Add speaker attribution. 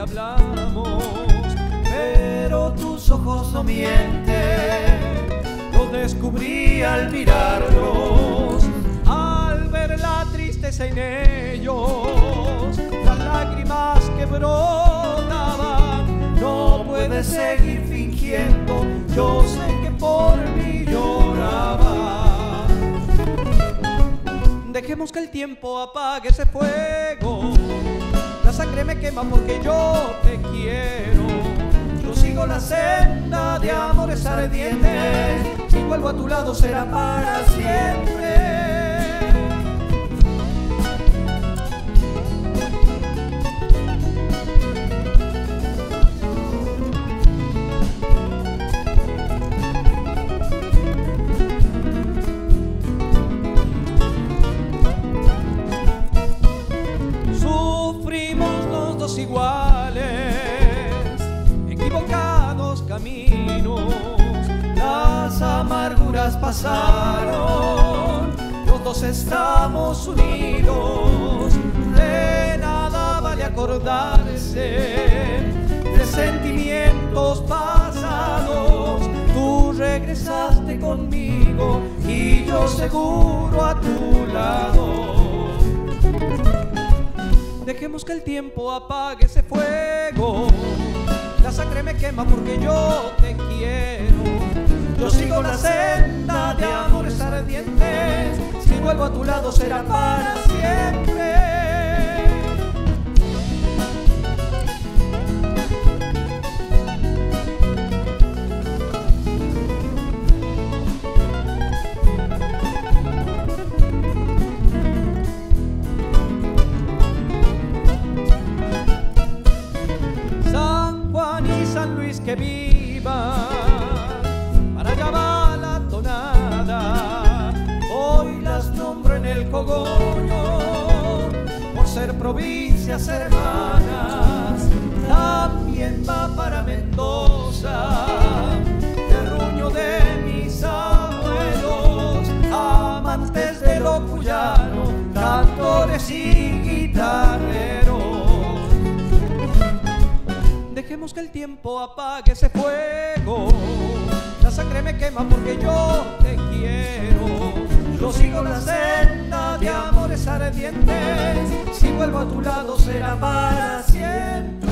Speaker 1: hablamos, pero tus ojos no mienten. Lo descubrí al mirarlos, al ver la tristeza en ellos, las lágrimas que brotaban. No puedes seguir fingiendo, yo sé que por mí lloraba. Dejemos que el tiempo apague ese fuego, la sangre me quema porque yo te quiero. Yo sigo la senda de amores ardientes, si vuelvo a tu lado será para siempre. Iguales, equivocados caminos, las amarguras pasaron, los dos estamos unidos. De nada vale acordarse de sentimientos pasados. Tú regresaste conmigo y yo seguro a tu lado. Dejemos que el tiempo apague ese fuego, la sangre me quema porque yo te quiero. Yo sigo la senda de amores ardientes, si vuelvo a tu lado será para siempre. Que viva, para allá va la tonada. Hoy las nombro en el cogollo, por ser provincias hermanas. También va para Mendoza, terruño de mis abuelos, amantes de lo cuyano, cantores y guitarreros. Dejemos que el tiempo apague ese fuego, la sangre me quema porque yo te quiero. Yo sigo la senda de amores ardientes, si vuelvo a tu lado será para siempre.